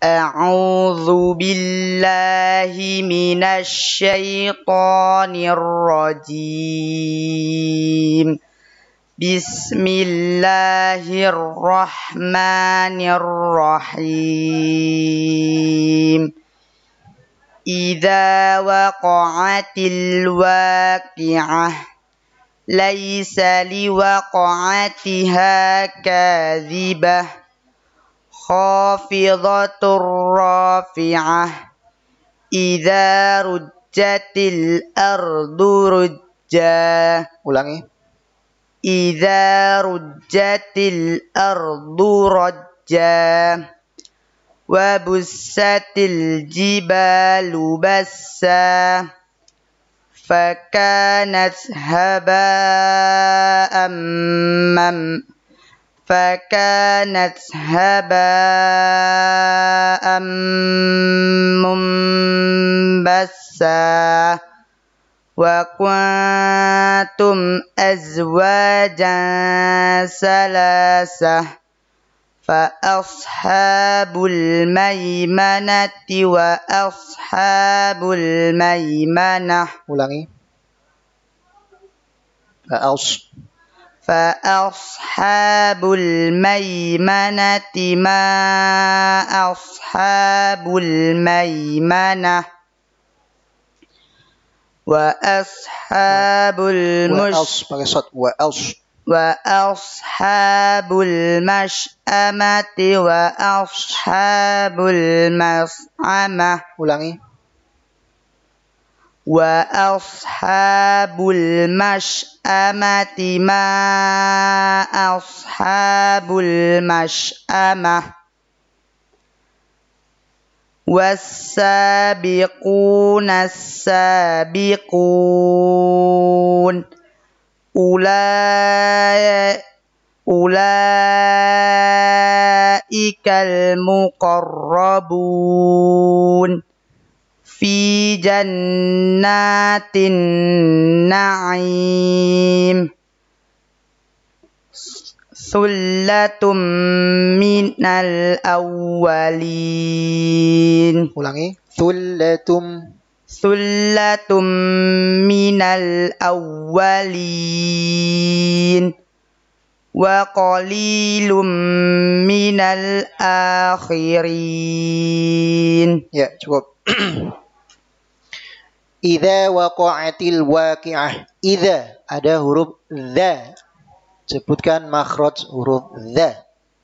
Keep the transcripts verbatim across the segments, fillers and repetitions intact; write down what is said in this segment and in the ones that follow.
A'udzu billahi minasy syaithanir rajim. Bismillahirrahmanirrahim. Idza waqa'atil waqi'ah laisa liwaqa'atiha kadzibah khafidatur rafi'ah idza rujjatil ardu rujja. Ulangi. Idza rujjatil ardu rajja wa bussatil jibalu bassa fakanat haba'an mam fakanat haba'an mumbassa wa kuntum azwajan salasah fa ashabul maimanati wa ashabul maimanah. Ulangi. Fa as fa ashabul maimanati ma ashabul maimanah wa ashabul wa mush as pakai shot wa as wa ashabul mash'amati wa ashabul mas'amah. Ulangi. Wa ashabul mash'amati ma ashabul mash'amah was-sabiquna as-sabiqun ulai ulaikal muqarrabun fi jannatin na'im sullatum minal awwalin. Ulangi. Sullatum Sullatum minal awwalin wa qalilum minal akhirin. Ya, cukup. Idza waqa'atil waqi'ah. Idza ada huruf dza. Sebutkan makhraj huruf dza.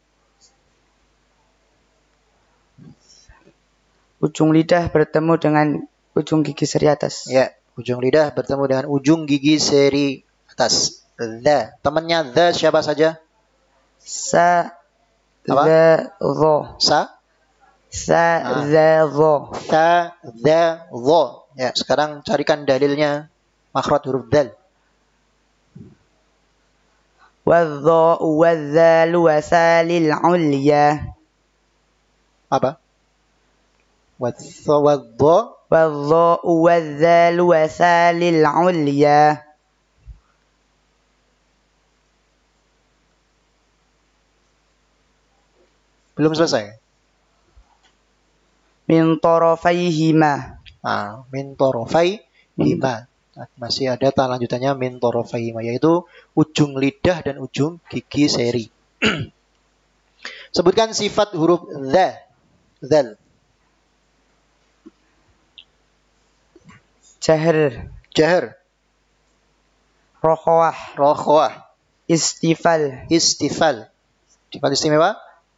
Ujung lidah bertemu dengan ujung gigi seri atas. Ya, ujung lidah bertemu dengan ujung gigi seri atas. Dza. Temannya dza siapa saja? Sa, Apa? dza, dho. Sa? Sa, Ah. dza, dho. Sa, dza, dho. Ya, sekarang carikan dalilnya makhraj huruf dal. Wadh-dha wadh-dhalu wasalil ulya. Apa? Wadh, wadh, Wadh-dha wadh-dhalu wasalil ulya. belum selesai. Min tarafayhima. Nah, min tarafai hima. Nah, masih ada tanda lanjutannya min tarafai hima, yaitu ujung lidah dan ujung gigi seri. Sebutkan sifat huruf dza. Dzal. Jahr. Jahr. Rokhawah. Rokhawah. Istifal. Istifal. Sifat istimewa.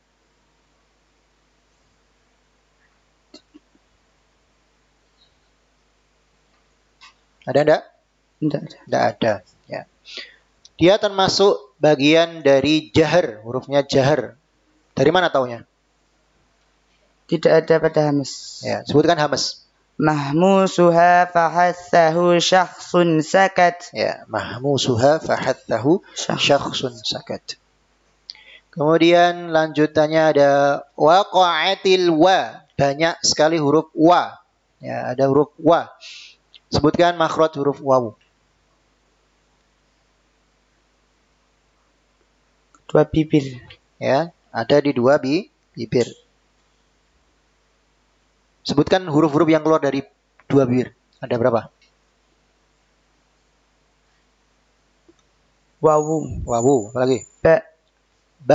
Ada enggak? Tidak. Tidak ada. Ya. Dia termasuk bagian dari jahr, hurufnya jahr. Dari mana taunya? Tidak ada pada hamas. Ya, sebutkan hamas. Mahmusuha fahathahu syakhsun sakat. Ya, mahmusuha fahathahu syakhsun sakat. Kemudian lanjutannya ada waqa'atil wa. Banyak sekali huruf wa. Ya, ada huruf wa. Sebutkan makhraj huruf wawu. Dua bibir. Ya, ada di dua bi bibir. Sebutkan huruf-huruf yang keluar dari dua bibir. Ada berapa? Wawu. Wawu. Apa lagi? Ba. Ba.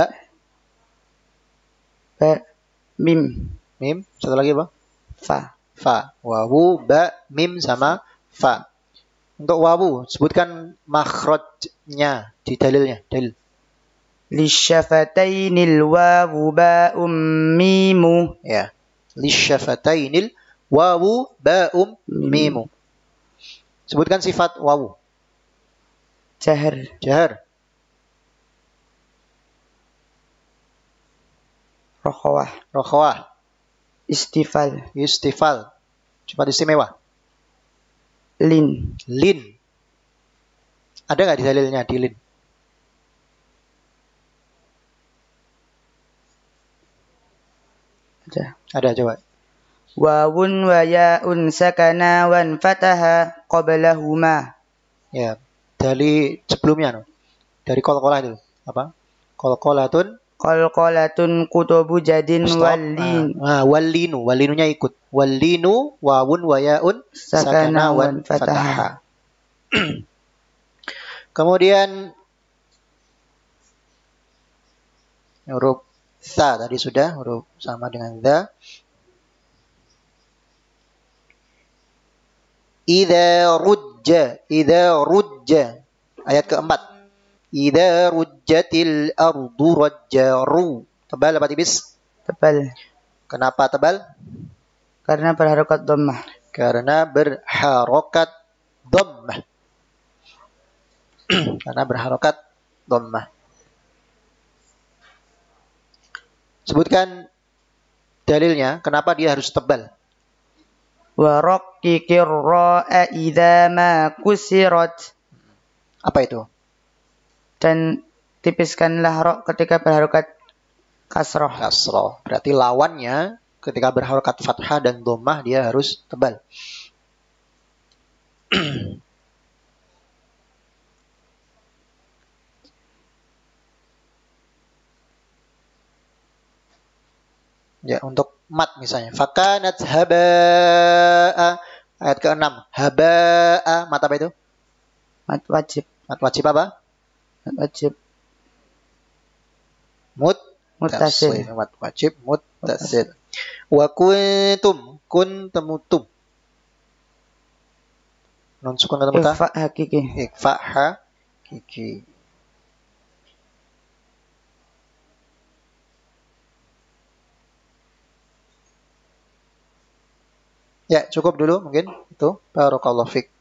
Ba. Mim. Mim. Satu lagi apa? Fa. Fa. Wawu, ba, mim sama fa. Untuk wawu, sebutkan makhrajnya di dalilnya. Dalil. Lisyafatainil wawu ba'um mimu. Ya. Lisyafatainil wawu ba'um mimu. Sebutkan sifat wawu. Jahar. Jahar. Rokhawah. Rokhawah. Istifal. Istifal. Sifat istimewa. Lin. Lin. Ada nggak di dalilnya di lin? Ada. Ada, coba. Wawun wa ya'un sakana wan fataha qablahuma. Ya, dari sebelumnya, no. Dari kol-kolah itu. Apa? Kol-kolatun. Qalqalatun kutubu jadin wallin. Ah, wallinu. Wallinunya ikut. Wallinu wawun wa ya'un sakana wan fataha. Kemudian huruf sa tadi sudah, huruf sama dengan dha. Idza rujja, idza rujja. Ayat keempat. Idza rujjatil ardu rajjaru. Tebal apa tipis? Tebal. Kenapa tebal? Karena berharokat dhammah. Karena berharokat dhammah. Karena berharokat dhammah. Sebutkan dalilnya, kenapa dia harus tebal? Wa raqqikir ra'a idza ma kusirat. Apa itu? Dan tipiskanlah ra ketika berharokat kasroh. Kasroh. Berarti lawannya ketika berharokat fathah dan dhammah dia harus tebal. Ya, untuk mat misalnya. Fakanat haba'a. Ayat keenam. Haba'a. Mat apa itu? Mat wajib. Mat wajib apa? Mat wajib. Mut. Muttasil. Mat wajib. Muttasil. Wa kuntum. Kun temutum. Nun sukun ketemu ta? Ikfa hakiki. Ikfa hakiki. Ya, cukup dulu mungkin itu. Barakallahu fiik.